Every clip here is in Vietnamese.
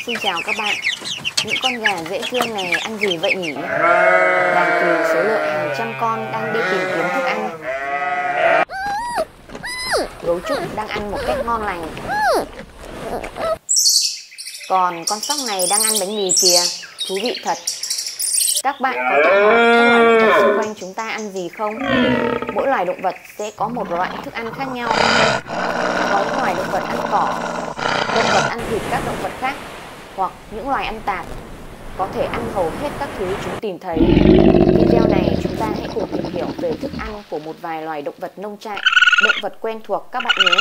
Xin chào các bạn. Những con gà dễ thương này ăn gì vậy nhỉ? Đàn cừu số lượng hàng trăm con đang đi tìm kiếm thức ăn. Gấu trúc đang ăn một cách ngon lành. Còn con sóc này đang ăn bánh mì kìa. Thú vị thật. Các bạn có tự hỏi các loài động vật xung quanh chúng ta ăn gì không? Mỗi loài động vật sẽ có một loại thức ăn khác nhau. Có những loài động vật ăn cỏ, động vật ăn thịt các động vật khác, hoặc những loài ăn tạp, có thể ăn hầu hết các thứ chúng tìm thấy. Video này chúng ta hãy cùng tìm hiểu về thức ăn của một vài loài động vật nông trại, động vật quen thuộc các bạn nhé.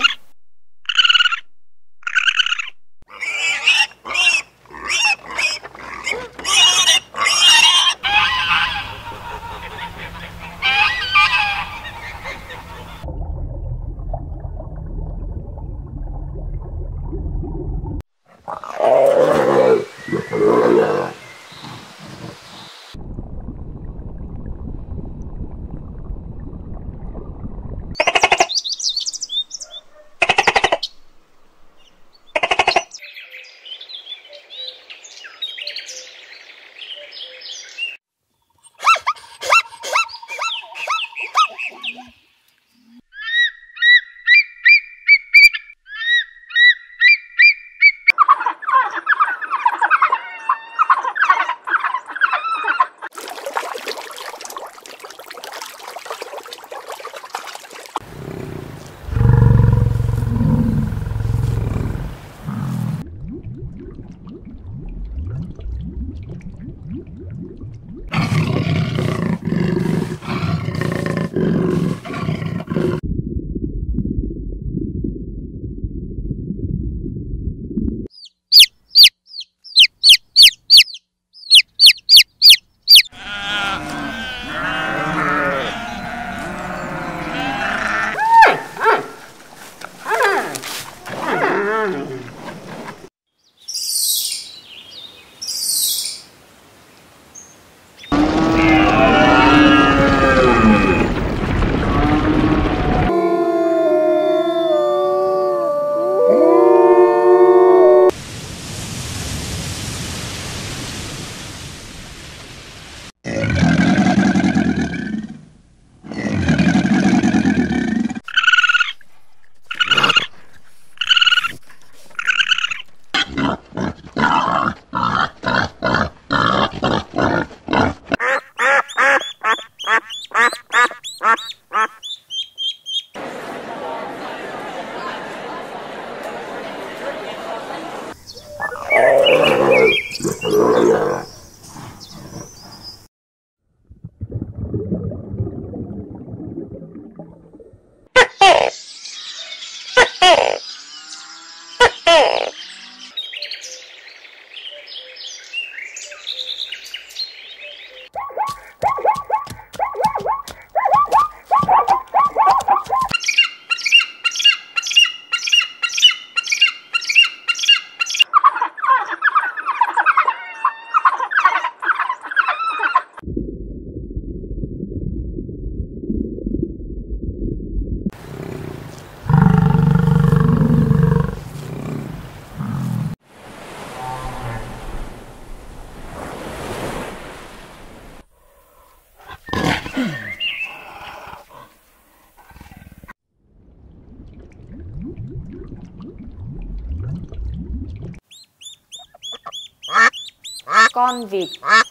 Con vịt.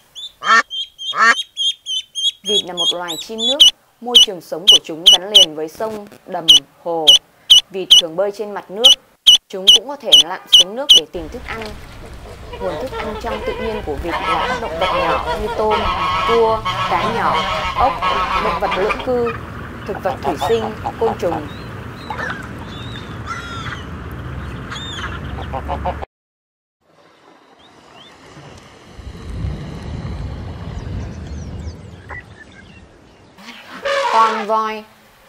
Vịt là một loài chim nước. Môi trường sống của chúng gắn liền với sông, đầm, hồ. Vịt thường bơi trên mặt nước. Chúng cũng có thể lặn xuống nước để tìm thức ăn. Nguồn thức ăn trong tự nhiên của vịt là các động vật nhỏ như tôm, cua, cá nhỏ, ốc, động vật lưỡng cư, thực vật thủy sinh, côn trùng. Con voi.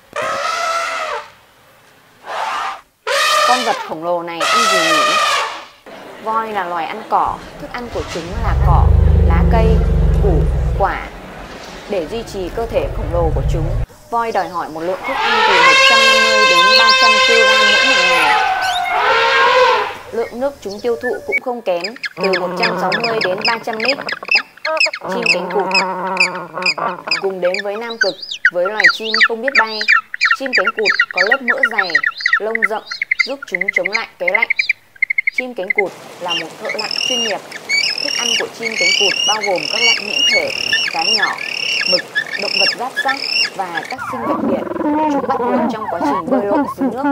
Con vật khổng lồ này ăn gì nhỉ? Voi là loài ăn cỏ, thức ăn của chúng là cỏ, lá cây, củ, quả. Để duy trì cơ thể khổng lồ của chúng, voi đòi hỏi một lượng thức ăn từ 150 đến 300 kg mỗi một ngày. Lượng nước chúng tiêu thụ cũng không kém, từ 160 đến 300 lít. Chim cánh cụt. Cùng đến với Nam Cực, với loài chim không biết bay, chim cánh cụt có lớp mỡ dày, lông rậm giúp chúng chống lại cái lạnh. Chim cánh cụt là một thợ lặn chuyên nghiệp. Thức ăn của chim cánh cụt bao gồm các loại nhuyễn thể, cá nhỏ, mực, động vật giáp xác và các sinh vật biển. Chúng bắt nguồn trong quá trình bơi lội dưới nước.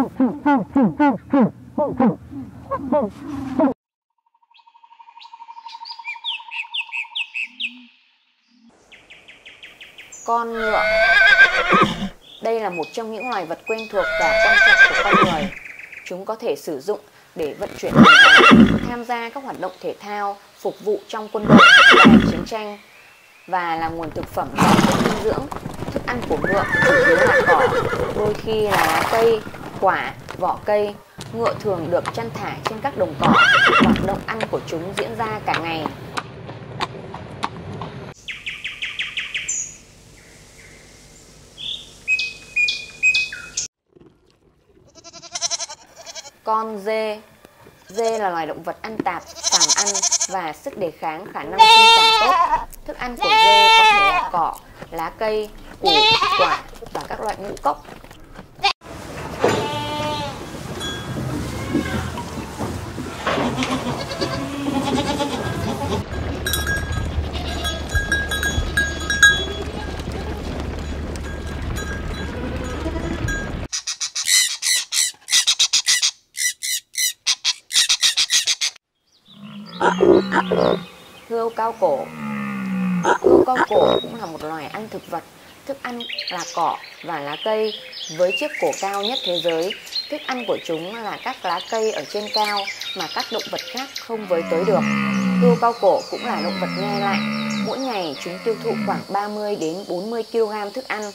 Con ngựa. Đây là một trong những loài vật quen thuộc và quan trọng của con người. Chúng có thể sử dụng để vận chuyển hàng hóa, tham gia các hoạt động thể thao, phục vụ trong quân đội và chiến tranh, và là nguồn thực phẩm giàu dinh dưỡng. Thức ăn của ngựa chủ yếu là cỏ, đôi khi là lá cây, quả, vỏ cây. Ngựa thường được chăn thả trên các đồng cỏ. Hoạt động ăn của chúng diễn ra cả ngày. Con dê. Dê là loài động vật ăn tạp, phàm ăn và sức đề kháng, khả năng sinh sản tốt. Thức ăn của dê có thể là cỏ, lá cây, củ, quả và các loại ngũ cốc. Hươu cao cổ. Hươu cao cổ cũng là một loài ăn thực vật. Thức ăn là cỏ và lá cây, với chiếc cổ cao nhất thế giới. Thức ăn của chúng là các lá cây ở trên cao mà các động vật khác không với tới được. Hươu cao cổ cũng là động vật nhai lại. Mỗi ngày chúng tiêu thụ khoảng 30 đến 40 kg thức ăn.